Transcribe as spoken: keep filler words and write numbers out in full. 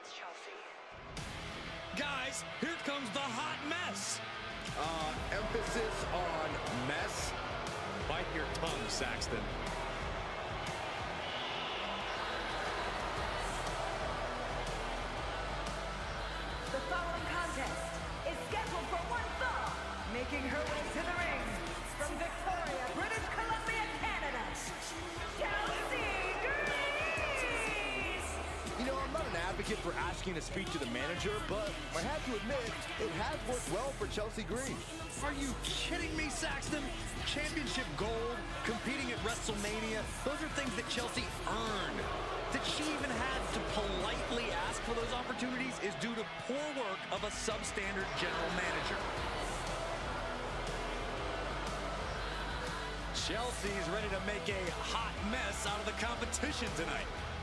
chance, Chelsea. Guys, here comes the hot mess. Uh, emphasis on mess. Bite your tongue, Saxton. The following contest is scheduled for one fall. Making her way to the ring from Victoria, British Columbia, Canada, Chelsea Green! You know, I'm not an advocate for asking to speak to the manager, but I have to admit, it has worked well for Chelsea Green. Are you kidding me, Saxton? Championship gold, competing at WrestleMania, those are things that Chelsea earned. That she even had to politely ask for those opportunities is due to poor work of a substandard general manager. Chelsea's ready to make a hot mess out of the competition tonight.